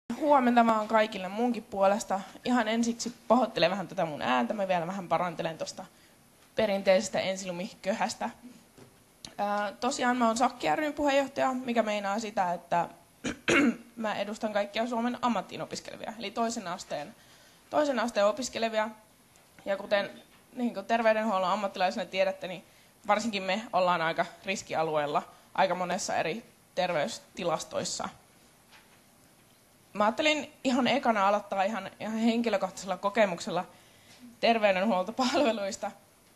Huomenta vaan kaikille munkin puolesta. Ihan ensiksi pahoittelen vähän tätä mun ääntä. Mä vielä vähän parantelen tuosta perinteisestä ensilumiköhästä. Tosiaan mä oon Sakki ry:n puheenjohtaja, mikä meinaa sitä, että mä edustan kaikkia Suomen ammattiin opiskelevia, eli toisen asteen opiskelevia. Ja kuten niin kuin terveydenhuollon ammattilaisena tiedätte, niin varsinkin me ollaan aika riskialueella aika monessa eri terveystilastoissa. Mä ajattelin ihan ekana aloittaa ihan henkilökohtaisella kokemuksella terveydenhuoltopalveluista.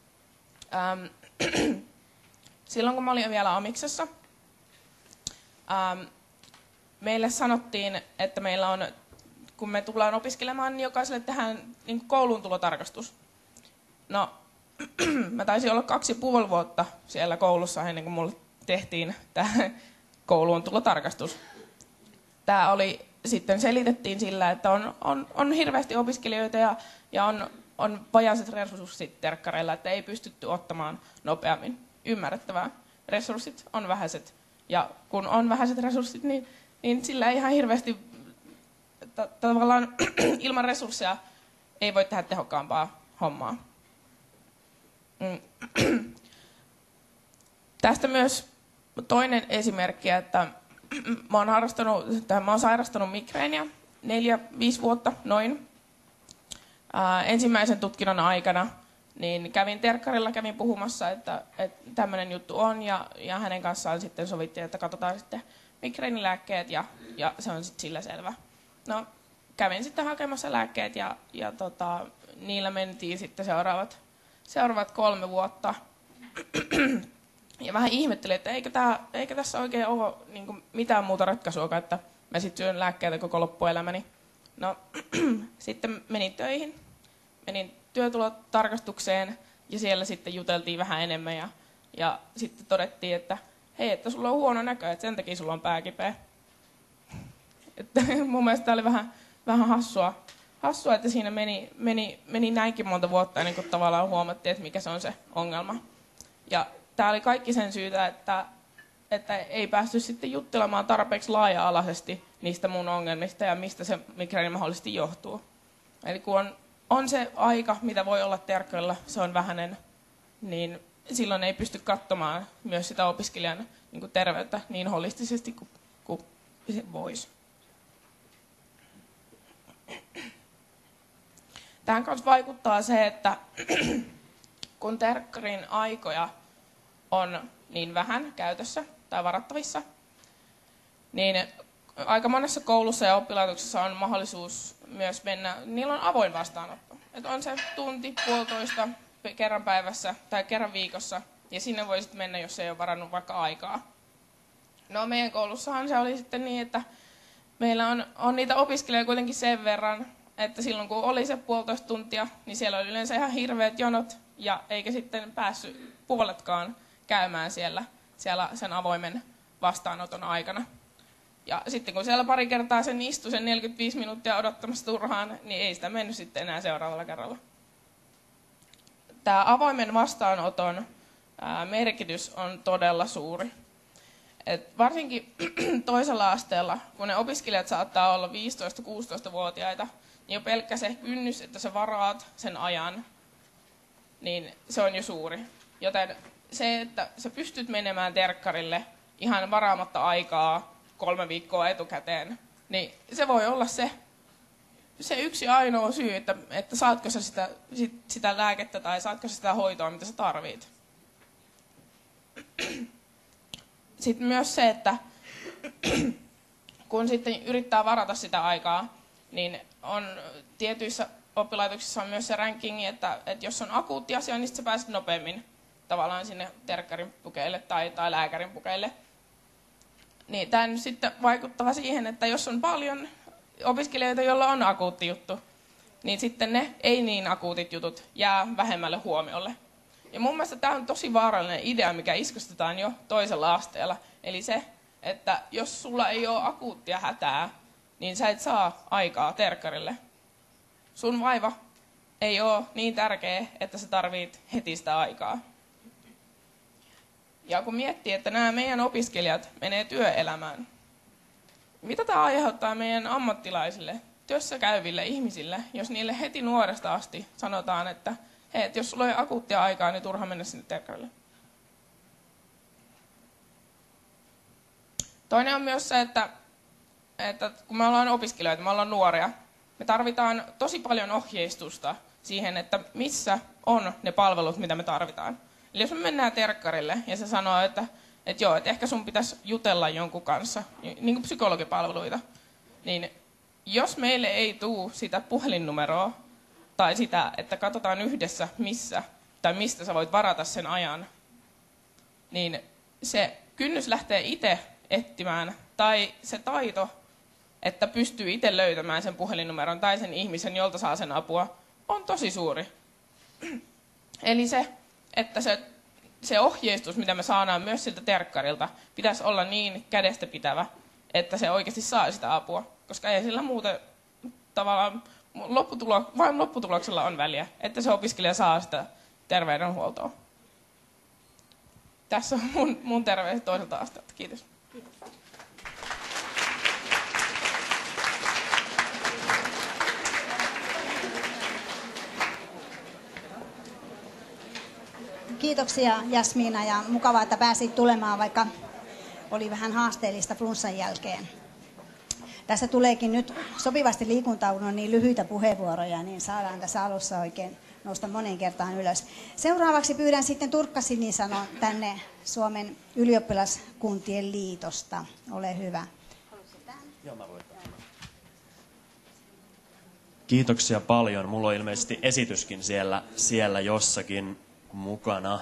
Silloin kun mä olin vielä amiksessa, meille sanottiin, että meillä on, kun me tullaan opiskelemaan, niin jokaiselle tehdään niin kouluun tulotarkastus. No, mä taisin olla 2,5 vuotta siellä koulussa ennen kuin mulle tehtiin tämä kouluun tulotarkastus. Tämä oli sitten selitettiin sillä, että on hirveästi opiskelijoita ja on vajaiset resurssit terkkareilla, että ei pystytty ottamaan nopeammin. Ymmärrettävää. Resurssit on vähäiset. Ja kun on vähäiset resurssit, niin sillä ei ihan hirveästi tavallaan ilman resursseja ei voi tehdä tehokkaampaa hommaa. Tästä myös toinen esimerkki, että mä oon sairastanut migreeniä 4-5 vuotta noin. Ensimmäisen tutkinnon aikana niin kävin terkkarilla, kävin puhumassa, että tämmöinen juttu on ja hänen kanssaan sitten sovittiin, että katsotaan sitten migreenilääkkeet ja se on sitten sillä selvä. No, kävin sitten hakemassa lääkkeet ja niillä mentiin sitten seuraavat 3 vuotta. Ja vähän ihmettelin, että eikö tässä oikein ole niin mitään muuta ratkaisua, että mä sitten syön lääkkeitä koko loppuelämäni. No, sitten menin töihin, menin työtulotarkastukseen ja siellä sitten juteltiin vähän enemmän ja sitten todettiin, että hei, että sulla on huono näkö, että sen takia sulla on pää kipeä. Että mun mielestä tämä oli vähän hassua, että siinä meni näinkin monta vuotta ennen kuin tavallaan huomattiin, että mikä se on se ongelma. Ja tämä oli kaikki sen syytä, että ei päästy sitten juttelemaan tarpeeksi laaja-alaisesti niistä mun ongelmista ja mistä se migreeni mahdollisesti johtuu. Eli kun on se aika, mitä voi olla terkkarilla, se on vähäinen, niin silloin ei pysty katsomaan myös sitä opiskelijan niin kuin terveyttä niin holistisesti kuin se voisi. Tähän kanssa vaikuttaa se, että kun terkkarin aikoja on niin vähän käytössä tai varattavissa, niin aika monessa koulussa ja oppilaitoksessa on mahdollisuus myös mennä, niillä on avoin vastaanotto. Että on se tunti, puolitoista kerran päivässä tai kerran viikossa, ja sinne voi sitten mennä, jos ei ole varannut vaikka aikaa. No meidän koulussahan se oli sitten niin, että meillä on niitä opiskelijoita kuitenkin sen verran, että silloin kun oli se 1,5 tuntia, niin siellä oli yleensä ihan hirveät jonot, ja eikä sitten päässyt puoletkaan käymään siellä sen avoimen vastaanoton aikana. Ja sitten kun siellä pari kertaa sen istui sen 45 minuuttia odottamassa turhaan, niin ei sitä mennyt sitten enää seuraavalla kerralla. Tämä avoimen vastaanoton merkitys on todella suuri. Et varsinkin toisella asteella, kun ne opiskelijat saattaa olla 15-16-vuotiaita, niin jo pelkkä se kynnys, että sä varaat sen ajan, niin se on jo suuri. Joten se, että sä pystyt menemään terkkarille ihan varaamatta aikaa 3 viikkoa etukäteen, niin se voi olla se yksi ainoa syy, että saatko sä sitä lääkettä tai saatko sä sitä hoitoa, mitä sä tarvit. Sitten myös se, että kun sitten yrittää varata sitä aikaa, niin on tietyissä oppilaitoksissa on myös se rankingi, että jos on akuutti asia, niin sä pääset nopeammin tavallaan sinne terkkarin pukeille tai lääkärin pukeille. Niin tämä nyt sitten vaikuttaa siihen, että jos on paljon opiskelijoita, joilla on akuutti juttu, niin sitten ne ei niin akuutit jutut jää vähemmälle huomiolle. Ja mun mielestä tämä on tosi vaarallinen idea, mikä iskostetaan jo toisella asteella. Eli se, että jos sulla ei ole akuuttia hätää, niin sä et saa aikaa terkkarille. Sun vaiva ei ole niin tärkeä, että sä tarvit heti sitä aikaa. Ja kun miettii, että nämä meidän opiskelijat menee työelämään, mitä tämä aiheuttaa meidän ammattilaisille, työssä käyville ihmisille, jos niille heti nuoresta asti sanotaan, että hei, jos sulla on akuuttia aikaa, niin turha mennä sinne terkkarille. Toinen on myös se, että kun me ollaan opiskelijoita, me ollaan nuoria, me tarvitaan tosi paljon ohjeistusta siihen, että missä on ne palvelut, mitä me tarvitaan. Eli jos me mennään terkkarille ja se sanoo, että joo, että ehkä sun pitäisi jutella jonkun kanssa, niin kuin psykologipalveluita, niin jos meille ei tule sitä puhelinnumeroa tai sitä, että katsotaan yhdessä missä tai mistä sä voit varata sen ajan, niin se kynnys lähtee itse etsimään tai se taito, että pystyy itse löytämään sen puhelinnumeron tai sen ihmisen, jolta saa sen apua, on tosi suuri. Eli se, että se ohjeistus, mitä me saadaan myös siltä terkkarilta, pitäisi olla niin kädestä pitävä, että se oikeasti saa sitä apua. Koska ei sillä muuten tavallaan vain lopputuloksella on väliä, että se opiskelija saa sitä terveydenhuoltoa. Tässä on mun terveiset toiselta asteelta. Kiitos. Kiitoksia Jasmiina ja mukavaa, että pääsit tulemaan, vaikka oli vähän haasteellista flunssan jälkeen. Tässä tuleekin nyt sopivasti liikuntaan, on niin lyhyitä puheenvuoroja, niin saadaan tässä alussa oikein nousta moneen kertaan ylös. Seuraavaksi pyydän sitten Turkka Sinisalo tänne Suomen ylioppilaskuntien liitosta. Ole hyvä. Joo, mä voin. Kiitoksia paljon. Mulla on ilmeisesti esityskin siellä jossakin mukana.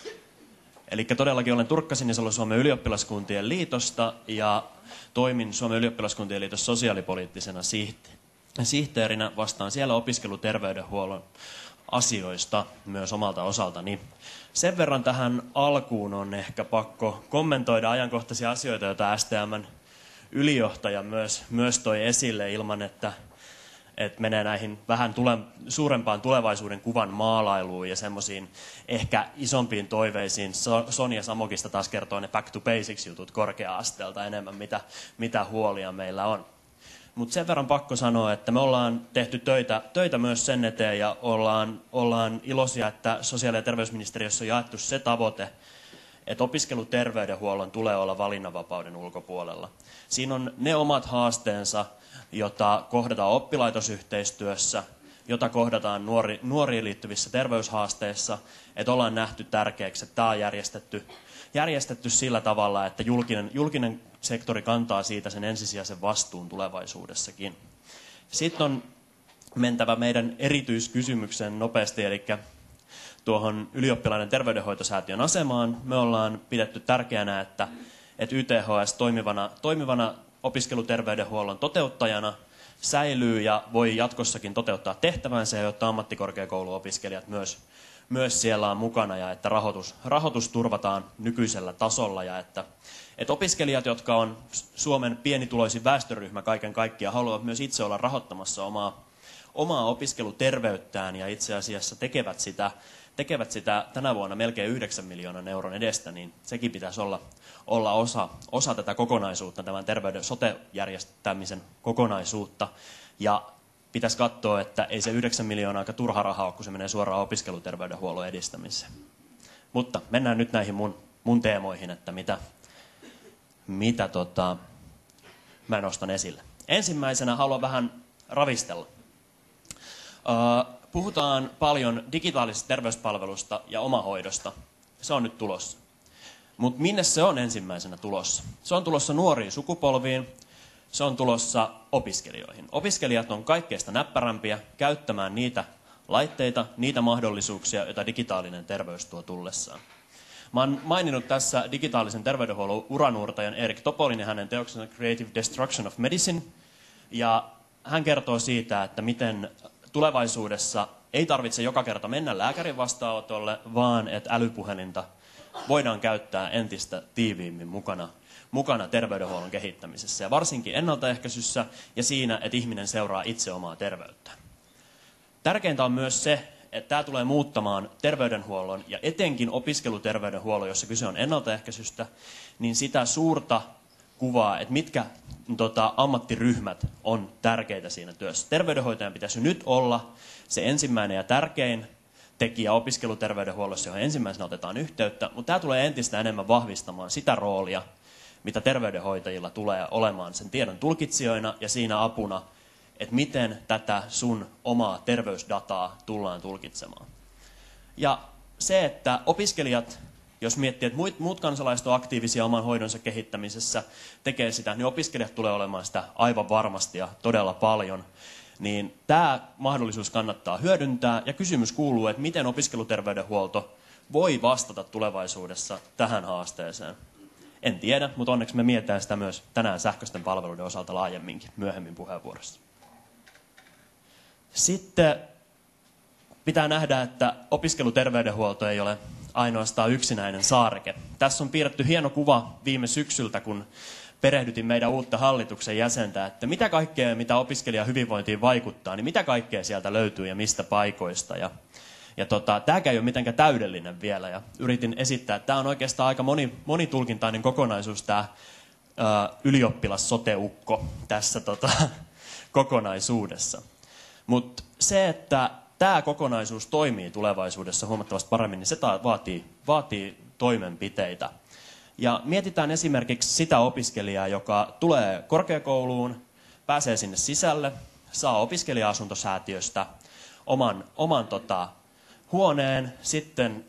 Eli todellakin olen Turkka Sinisalo Suomen ylioppilaskuntien liitosta ja toimin Suomen ylioppilaskuntien liiton sosiaalipoliittisena sihteerinä. Vastaan siellä opiskeluterveydenhuollon asioista myös omalta osaltani. Sen verran tähän alkuun on ehkä pakko kommentoida ajankohtaisia asioita, joita STM:n ylijohtaja myös toi esille ilman, että menee näihin vähän suurempaan tulevaisuuden kuvan maalailuun ja semmoisiin ehkä isompiin toiveisiin. Sonja Samokista taas kertoo ne back to basics -jutut korkea-asteelta enemmän, mitä huolia meillä on. Mutta sen verran pakko sanoa, että me ollaan tehty töitä myös sen eteen ja ollaan iloisia, että sosiaali- ja terveysministeriössä on jaettu se tavoite, että opiskeluterveydenhuollon tulee olla valinnanvapauden ulkopuolella. Siinä on ne omat haasteensa, jota kohdataan oppilaitosyhteistyössä, jota kohdataan nuoriin liittyvissä terveyshaasteissa, että ollaan nähty tärkeäksi, että tämä on järjestetty sillä tavalla, että julkinen sektori kantaa siitä sen ensisijaisen vastuun tulevaisuudessakin. Sitten on mentävä meidän erityiskysymykseen nopeasti, eli tuohon Ylioppilaiden terveydenhoitosäätiön asemaan. Me ollaan pidetty tärkeänä, että YTHS toimivana opiskeluterveydenhuollon toteuttajana säilyy ja voi jatkossakin toteuttaa tehtävänsä, jotta ammattikorkeakouluopiskelijat myös siellä on mukana ja että rahoitus turvataan nykyisellä tasolla ja että opiskelijat, jotka on Suomen pienituloisin väestöryhmä kaiken kaikkiaan, haluavat myös itse olla rahoittamassa omaa opiskeluterveyttään ja itse asiassa tekevät sitä tänä vuonna melkein 9 miljoonan euron edestä, niin sekin pitäisi olla osa tätä kokonaisuutta, tämän terveyden sote-järjestämisen kokonaisuutta. Ja pitäisi katsoa, että ei se 9 miljoonaa aika turha rahaa ole, kun se menee suoraan opiskeluterveydenhuollon edistämiseen. Mutta mennään nyt näihin mun teemoihin, että mitä mä nostan esille. Ensimmäisenä haluan vähän ravistella. Puhutaan paljon digitaalisesta terveyspalvelusta ja omahoidosta. Se on nyt tulossa. Mutta minne se on ensimmäisenä tulossa? Se on tulossa nuoriin sukupolviin, se on tulossa opiskelijoihin. Opiskelijat on kaikkeista näppärämpiä käyttämään niitä laitteita, niitä mahdollisuuksia, joita digitaalinen terveys tuo tullessaan. Mä oon maininnut tässä digitaalisen terveydenhuollon uranuurtajan Erik Topolin ja hänen teoksensa Creative Destruction of Medicine. Ja hän kertoo siitä, että miten tulevaisuudessa ei tarvitse joka kerta mennä lääkärin vastaanotolle, vaan että älypuhelinta voidaan käyttää entistä tiiviimmin mukana terveydenhuollon kehittämisessä ja varsinkin ennaltaehkäisyssä ja siinä, että ihminen seuraa itse omaa terveyttään. Tärkeintä on myös se, että tämä tulee muuttamaan terveydenhuollon ja etenkin opiskeluterveydenhuollon, jossa kyse on ennaltaehkäisystä, niin sitä suurta kuvaa, että mitkä ammattiryhmät on tärkeitä siinä työssä. Terveydenhoitajan pitäisi nyt olla se ensimmäinen ja tärkein tekijä opiskeluterveydenhuollossa, johon ensimmäisenä otetaan yhteyttä, mutta tämä tulee entistä enemmän vahvistamaan sitä roolia, mitä terveydenhoitajilla tulee olemaan sen tiedon tulkitsijoina ja siinä apuna, että miten tätä sun omaa terveysdataa tullaan tulkitsemaan. Ja se, että opiskelijat, jos miettii, että muut kansalaiset ovat aktiivisia oman hoidonsa kehittämisessä, tekee sitä, niin opiskelijat tulee olemaan sitä aivan varmasti ja todella paljon. Niin tämä mahdollisuus kannattaa hyödyntää ja kysymys kuuluu, että miten opiskeluterveydenhuolto voi vastata tulevaisuudessa tähän haasteeseen. En tiedä, mutta onneksi me mietitään sitä myös tänään sähköisten palveluiden osalta laajemminkin myöhemmin puheenvuorossa. Sitten pitää nähdä, että opiskeluterveydenhuolto ei ole ainoastaan yksinäinen saareke. Tässä on piirretty hieno kuva viime syksyltä, kun perehdytin meidän uutta hallituksen jäsentä, että mitä kaikkea, mitä opiskelijan hyvinvointiin vaikuttaa, niin mitä kaikkea sieltä löytyy ja mistä paikoista. Tämäkään ei ole mitenkään täydellinen vielä, ja yritin esittää, että tämä on oikeastaan aika monitulkintainen kokonaisuus, tämä ylioppilas-sote-ukko tässä kokonaisuudessa. Mutta se, että tämä kokonaisuus toimii tulevaisuudessa huomattavasti paremmin, niin se vaatii toimenpiteitä. Ja mietitään esimerkiksi sitä opiskelijaa, joka tulee korkeakouluun, pääsee sinne sisälle, saa opiskelija-asuntosäätiöstä oman huoneen, sitten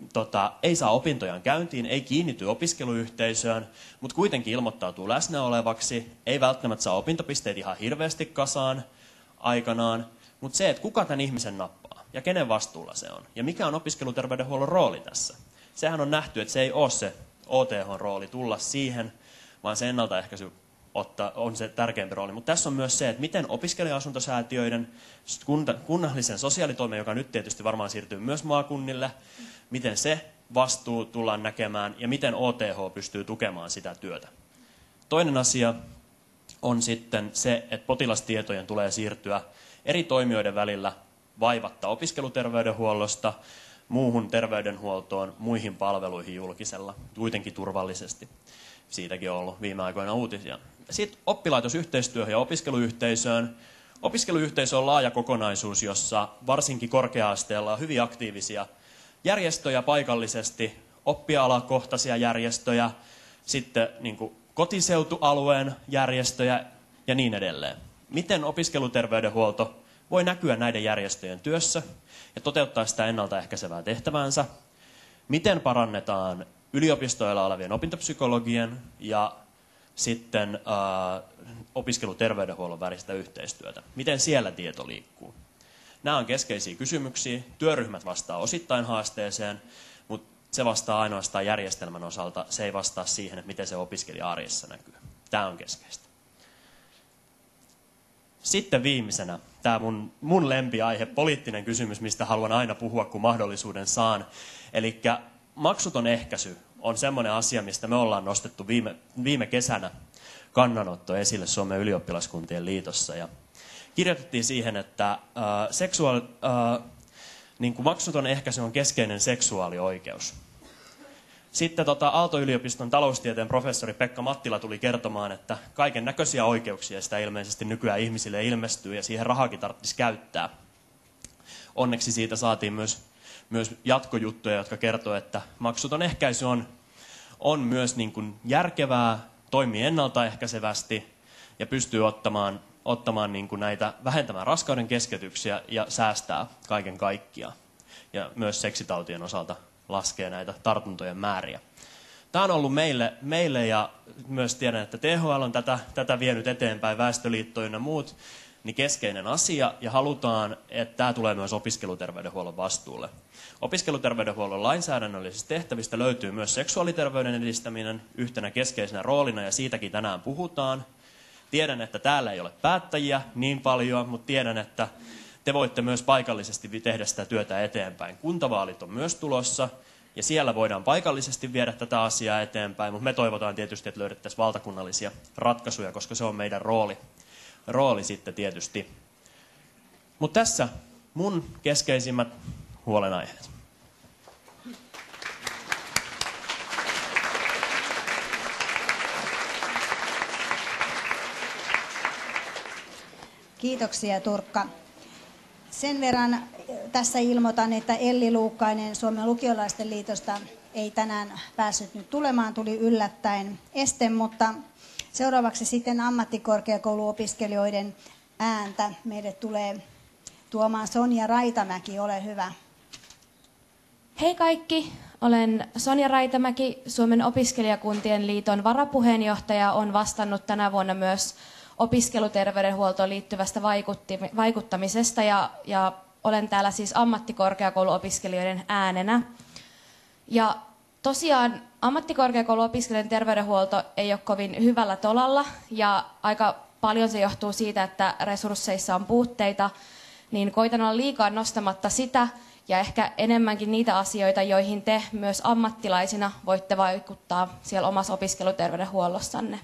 ei saa opintojaan käyntiin, ei kiinnity opiskeluyhteisöön, mutta kuitenkin ilmoittautuu läsnä olevaksi, ei välttämättä saa opintopisteet ihan hirveästi kasaan aikanaan, mutta se, että kuka tämän ihmisen nappaa ja kenen vastuulla se on ja mikä on opiskeluterveydenhuollon rooli tässä. Sehän on nähty, että se ei ole se OTH-rooli tulla siihen, vaan se ennaltaehkäisy on se tärkeämpi rooli. Mutta tässä on myös se, että miten opiskelija-asuntosäätiöiden, kunnallisen sosiaalitoimen, joka nyt tietysti varmaan siirtyy myös maakunnille, miten se vastuu tullaan näkemään ja miten OTH pystyy tukemaan sitä työtä. Toinen asia on sitten se, että potilastietojen tulee siirtyä eri toimijoiden välillä vaivatta opiskeluterveydenhuollosta muuhun terveydenhuoltoon, muihin palveluihin julkisella, kuitenkin turvallisesti. Siitäkin on ollut viime aikoina uutisia. Sitten oppilaitosyhteistyöhön ja opiskeluyhteisöön. Opiskeluyhteisö on laaja kokonaisuus, jossa varsinkin korkea-asteella on hyvin aktiivisia järjestöjä paikallisesti, oppialakohtaisia järjestöjä, sitten niin kuin kotiseutualueen järjestöjä ja niin edelleen. Miten opiskeluterveydenhuolto voi näkyä näiden järjestöjen työssä ja toteuttaa sitä ennaltaehkäisevää tehtäväänsä? Miten parannetaan yliopistoilla olevien opintopsykologien ja sitten opiskeluterveydenhuollon välistä yhteistyötä? Miten siellä tieto liikkuu? Nämä on keskeisiä kysymyksiä. Työryhmät vastaa osittain haasteeseen, mutta se vastaa ainoastaan järjestelmän osalta. Se ei vastaa siihen, että miten se opiskelija arjessa näkyy. Tämä on keskeistä. Sitten viimeisenä tämä mun lempiaihe, poliittinen kysymys, mistä haluan aina puhua, kun mahdollisuuden saan. Eli maksuton ehkäisy on semmoinen asia, mistä me ollaan nostettu viime kesänä kannanotto esille Suomen ylioppilaskuntien liitossa. Ja kirjoitettiin siihen, että niin kuin maksuton ehkäisy on keskeinen seksuaalioikeus. Sitten Aalto-yliopiston taloustieteen professori Pekka Mattila tuli kertomaan, että kaiken näköisiä oikeuksia sitä ilmeisesti nykyään ihmisille ilmestyy ja siihen rahakin tarvitsisi käyttää. Onneksi siitä saatiin myös jatkojuttuja, jotka kertoo, että maksuton ehkäisy on myös niin kuin järkevää, toimii ennaltaehkäisevästi ja pystyy ottamaan niin kuin vähentämään raskauden keskeytyksiä ja säästää kaiken kaikkiaan. Ja myös seksitautien osalta laskee näitä tartuntojen määriä. Tämä on ollut meille ja myös tiedän, että THL on tätä vienyt eteenpäin, Väestöliitto ynnä muut, niin keskeinen asia ja halutaan, että tämä tulee myös opiskeluterveydenhuollon vastuulle. Opiskeluterveydenhuollon lainsäädännöllisistä tehtävistä löytyy myös seksuaaliterveyden edistäminen yhtenä keskeisenä roolina ja siitäkin tänään puhutaan. Tiedän, että täällä ei ole päättäjiä niin paljon, mutta tiedän, että te voitte myös paikallisesti tehdä sitä työtä eteenpäin. Kuntavaalit on myös tulossa ja siellä voidaan paikallisesti viedä tätä asiaa eteenpäin, mutta me toivotaan tietysti, että löydettäisiin valtakunnallisia ratkaisuja, koska se on meidän rooli sitten tietysti. Mutta tässä mun keskeisimmät huolenaiheet. Kiitoksia Turkka. Sen verran tässä ilmoitan, että Elli Luukkainen Suomen lukiolaisten liitosta ei tänään päässyt nyt tulemaan, tuli yllättäen este, mutta seuraavaksi sitten ammattikorkeakouluopiskelijoiden ääntä meille tulee tuomaan Sonja Raitamäki, ole hyvä. Hei kaikki, olen Sonja Raitamäki, Suomen opiskelijakuntien liiton varapuheenjohtaja. Olen vastannut tänä vuonna myös opiskeluterveydenhuoltoon liittyvästä vaikuttamisesta ja olen täällä siis ammattikorkeakouluopiskelijoiden äänenä. Ja tosiaan ammattikorkeakouluopiskelijoiden terveydenhuolto ei ole kovin hyvällä tolalla ja aika paljon se johtuu siitä, että resursseissa on puutteita, niin koitan olla liikaa nostamatta sitä ja ehkä enemmänkin niitä asioita, joihin te myös ammattilaisina voitte vaikuttaa siellä omassa opiskeluterveydenhuollossanne.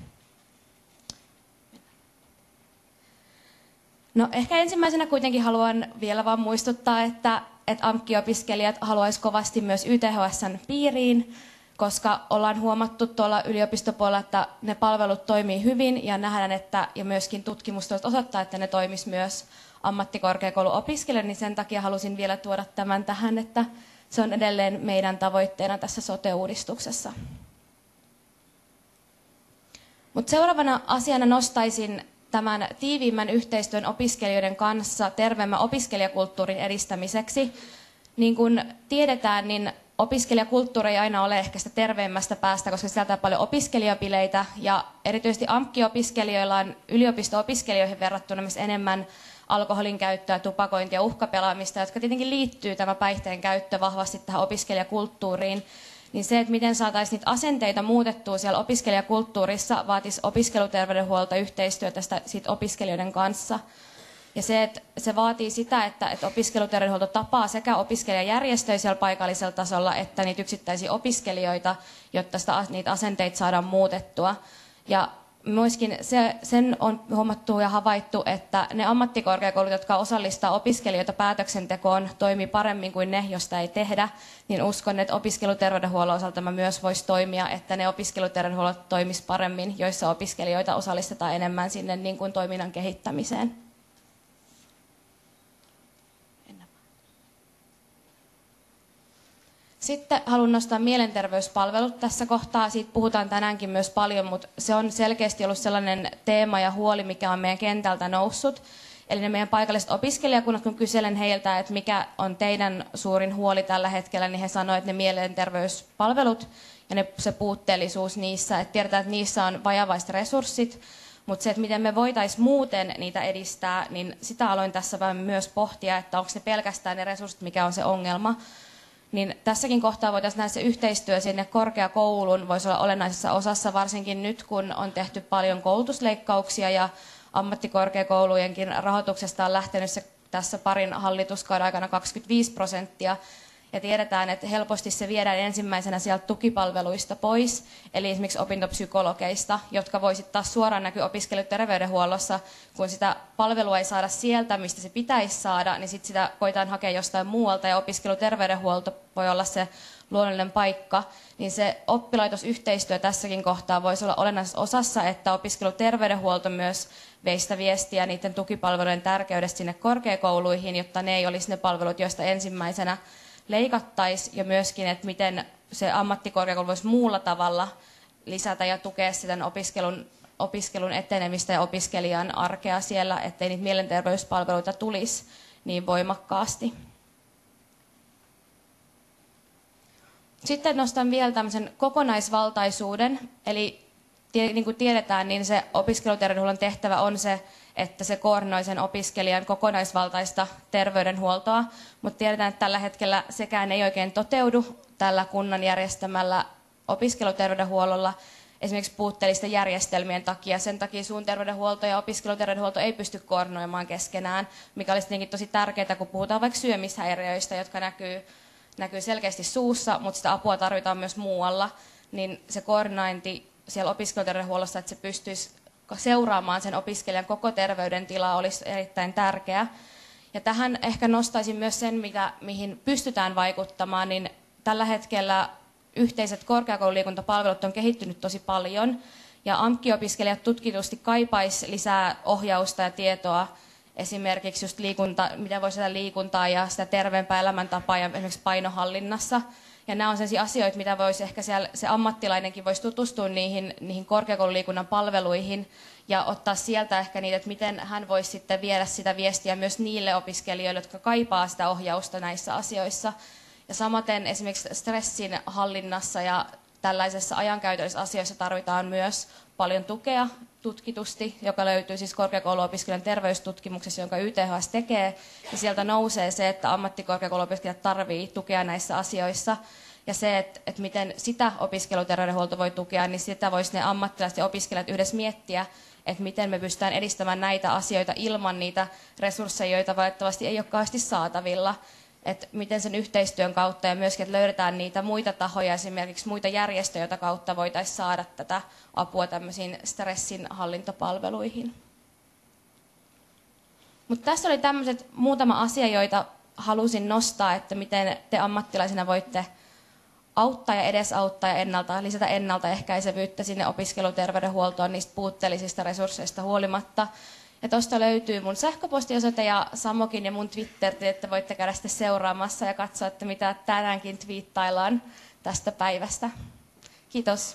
No ehkä ensimmäisenä kuitenkin haluan vielä vaan muistuttaa, että AMK-opiskelijat haluaisivat kovasti myös YTHS:n piiriin, koska ollaan huomattu tuolla yliopistopuolella, että ne palvelut toimii hyvin ja nähdään, että ja myöskin tutkimustulokset osoittaa, että ne toimisi myös ammattikorkeakouluopiskelijoille, niin sen takia halusin vielä tuoda tämän tähän, että se on edelleen meidän tavoitteena tässä sote-uudistuksessa. Mutta seuraavana asiana nostaisin tämän tiiviimmän yhteistyön opiskelijoiden kanssa terveemmän opiskelijakulttuurin edistämiseksi. Niin kuin tiedetään, niin opiskelijakulttuuri ei aina ole ehkä sitä terveemmästä päästä, koska sisältää paljon opiskelijapileitä ja erityisesti AMK-opiskelijoilla on yliopisto-opiskelijoihin verrattuna myös enemmän alkoholin käyttöä, tupakointia ja uhkapelaamista, jotka tietenkin liittyy tämä päihteen käyttö vahvasti tähän opiskelijakulttuuriin. Niin se, että miten saataisiin niitä asenteita muutettua siellä opiskelijakulttuurissa, vaatisi opiskeluterveydenhuolto yhteistyötä siitä opiskelijoiden kanssa. Ja se, että se vaatii sitä, että opiskeluterveydenhuolto tapaa sekä opiskelijajärjestöjä siellä paikallisella tasolla, että niitä yksittäisiä opiskelijoita, jotta niitä asenteita saadaan muutettua. Ja myöskin sen on huomattu ja havaittu, että ne ammattikorkeakoulut, jotka osallistaa opiskelijoita päätöksentekoon, toimii paremmin kuin ne, jos sitä ei tehdä, niin uskon, että opiskeluterveydenhuollon osalta tämä myös voisi toimia, että ne opiskeluterveydenhuollot toimisi paremmin, joissa opiskelijoita osallistetaan enemmän sinne niin kuin toiminnan kehittämiseen. Sitten haluan nostaa mielenterveyspalvelut tässä kohtaa. Siitä puhutaan tänäänkin myös paljon, mutta se on selkeästi ollut sellainen teema ja huoli, mikä on meidän kentältä noussut. Eli ne meidän paikalliset opiskelijakunnat, kun kyselen heiltä, että mikä on teidän suurin huoli tällä hetkellä, niin he sanoivat, että ne mielenterveyspalvelut ja se puutteellisuus niissä. Että tiedetään, että niissä on vajavaiset resurssit, mutta se, että miten me voitaisiin muuten niitä edistää, niin sitä aloin tässä myös pohtia, että onko ne pelkästään ne resurssit, mikä on se ongelma. Niin tässäkin kohtaa voitaisiin nähdä se yhteistyö sinne korkeakouluun voisi olla olennaisessa osassa, varsinkin nyt kun on tehty paljon koulutusleikkauksia ja ammattikorkeakoulujenkin rahoituksesta on lähtenyt se tässä parin hallituskauden aikana 25%. Ja tiedetään, että helposti se viedään ensimmäisenä sieltä tukipalveluista pois, eli esimerkiksi opintopsykologeista, jotka voisivat taas suoraan näkyä opiskelijaterveydenhuollossa, kun sitä palvelua ei saada sieltä, mistä se pitäisi saada, niin sitten sitä koetaan hakea jostain muualta, ja opiskeluterveydenhuolto voi olla se luonnollinen paikka, niin se oppilaitosyhteistyö tässäkin kohtaa voisi olla olennaisessa osassa, että opiskeluterveydenhuolto myös veisi sitä viestiä niiden tukipalvelujen tärkeydestä sinne korkeakouluihin, jotta ne ei olisi ne palvelut, joista ensimmäisenä leikattaisiin, ja myöskin, että miten se ammattikorkeakoulu voisi muulla tavalla lisätä ja tukea sitä opiskelun etenemistä ja opiskelijan arkea siellä, ettei niitä mielenterveyspalveluita tulisi niin voimakkaasti. Sitten nostan vielä tämmöisen kokonaisvaltaisuuden, eli niin kuin tiedetään, niin se opiskeluterveydenhuollon tehtävä on se, että se koordinoi sen opiskelijan kokonaisvaltaista terveydenhuoltoa, mutta tiedetään, että tällä hetkellä sekään ei oikein toteudu tällä kunnan järjestämällä opiskeluterveydenhuollolla, esimerkiksi puutteellisten järjestelmien takia. Sen takia suun terveydenhuolto ja opiskeluterveydenhuolto ei pysty koordinoimaan keskenään, mikä olisi tietenkin tosi tärkeää, kun puhutaan vaikka syömishäiriöistä, jotka näkyy selkeästi suussa, mutta sitä apua tarvitaan myös muualla, niin se koordinointi siellä opiskeluterveydenhuollossa, että se pystyisi seuraamaan sen opiskelijan koko terveydentilaa, olisi erittäin tärkeää. Ja tähän ehkä nostaisin myös sen, mihin pystytään vaikuttamaan, niin tällä hetkellä yhteiset korkeakoululiikuntapalvelut on kehittynyt tosi paljon, ja AMK-opiskelijat tutkitusti kaipaisi lisää ohjausta ja tietoa esimerkiksi just miten voisi sitä liikuntaa ja sitä terveempää elämäntapaa ja esimerkiksi painohallinnassa. Ja nämä on sellaisia asioita, mitä voisi ehkä se ammattilainenkin voisi tutustua niihin korkeakoululiikunnan palveluihin ja ottaa sieltä ehkä niitä, että miten hän voisi sitten viedä sitä viestiä myös niille opiskelijoille, jotka kaipaa sitä ohjausta näissä asioissa. Ja samaten esimerkiksi stressin hallinnassa ja tällaisessa ajankäytöllisessä asioissa tarvitaan myös paljon tukea tutkitusti, joka löytyy siis korkeakouluopiskelijan terveystutkimuksessa, jonka YTHS tekee. Ja sieltä nousee se, että ammattikorkeakouluopiskelijat tarvitsevat tukea näissä asioissa. Ja se, että miten sitä opiskeluterveydenhuolto voi tukea, niin sitä voisi ne ammattilaiset ja opiskelijat yhdessä miettiä, että miten me pystytään edistämään näitä asioita ilman niitä resursseja, joita valitettavasti ei ole kauheasti saatavilla. Että miten sen yhteistyön kautta ja myöskin, että löydetään niitä muita tahoja, esimerkiksi muita järjestöjä, joita kautta voitaisiin saada tätä apua tämmöisiin stressinhallintapalveluihin. Mutta tässä oli tämmöiset muutama asia, joita halusin nostaa, että miten te ammattilaisina voitte auttaa ja edesauttaa ja lisätä ennaltaehkäisevyyttä sinne opiskeluterveydenhuoltoon niistä puutteellisista resursseista huolimatta. Ja tuosta löytyy mun sähköpostiosoite ja Samokin ja mun Twitter, että voitte käydä sitten seuraamassa ja katsoa, että mitä tänäänkin twiittaillaan tästä päivästä. Kiitos.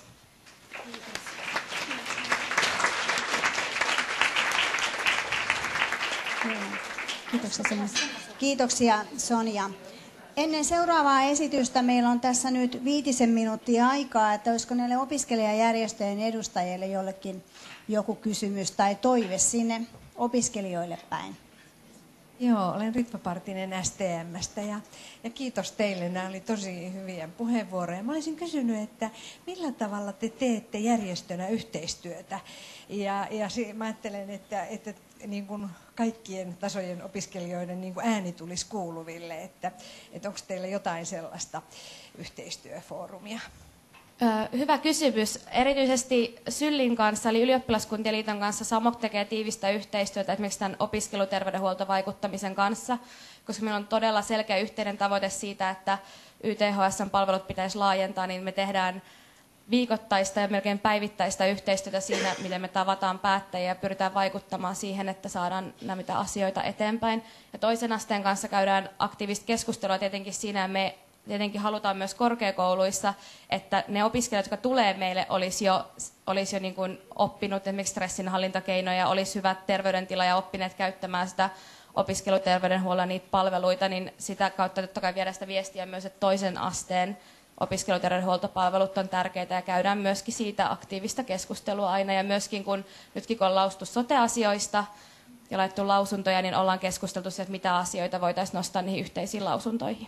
Kiitoksia Sonja. Ennen seuraavaa esitystä meillä on tässä nyt 5 minuuttia aikaa, että olisiko näille opiskelijajärjestöjen edustajille jollekin joku kysymys tai toive sinne opiskelijoille päin. Joo, olen Ritva Partinen STM:stä ja kiitos teille. Nämä oli tosi hyviä puheenvuoroja. Mä olisin kysynyt, että millä tavalla te teette järjestönä yhteistyötä? Ja mä ajattelen, että niin kuin kaikkien tasojen opiskelijoiden niin kuin ääni tulisi kuuluville, että onko teillä jotain sellaista yhteistyöfoorumia? Hyvä kysymys. Erityisesti Syllin kanssa, eli Ylioppilaskuntien liiton kanssa, Samok tekee tiivistä yhteistyötä esimerkiksi tämän opiskeluterveydenhuoltovaikuttamisen kanssa, koska meillä on todella selkeä yhteinen tavoite siitä, että YTHS:n palvelut pitäisi laajentaa, niin me tehdään viikoittaista ja melkein päivittäistä yhteistyötä siinä, miten me tavataan päättäjiä ja pyritään vaikuttamaan siihen, että saadaan näitä asioita eteenpäin. Ja toisen asteen kanssa käydään aktiivista keskustelua tietenkin siinä, ja me tietenkin halutaan myös korkeakouluissa, että ne opiskelijat, jotka tulee meille, olisi jo niin kuin oppinut esimerkiksi stressinhallintakeinoja, olisi hyvät terveydentila ja oppineet käyttämään sitä opiskeluterveydenhuollon niitä palveluita, niin sitä kautta totta kai viedään sitä viestiä myös, että toisen asteen opiskeluterveydenhuoltopalvelut on tärkeitä ja käydään myöskin siitä aktiivista keskustelua aina. Ja myöskin kun nytkin kun on lausutu sote-asioista ja laittu lausuntoja, niin ollaan keskusteltu siitä, että mitä asioita voitaisiin nostaa niihin yhteisiin lausuntoihin.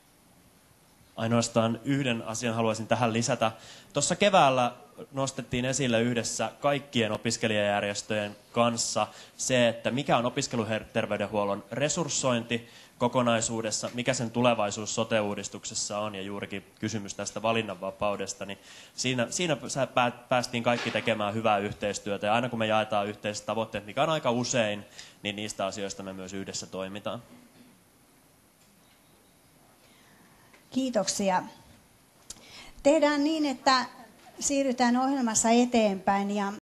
Ainoastaan yhden asian haluaisin tähän lisätä. Tuossa keväällä nostettiin esille yhdessä kaikkien opiskelijajärjestöjen kanssa se, että mikä on opiskeluterveydenhuollon resurssointi kokonaisuudessa, mikä sen tulevaisuus sote-uudistuksessa on, ja juurikin kysymys tästä valinnanvapaudesta, niin siinä päästiin kaikki tekemään hyvää yhteistyötä, ja aina kun me jaetaan yhteiset tavoitteet, mikä on aika usein, niin niistä asioista me myös yhdessä toimitaan. Kiitoksia. Tehdään niin, että siirrytään ohjelmassa eteenpäin ja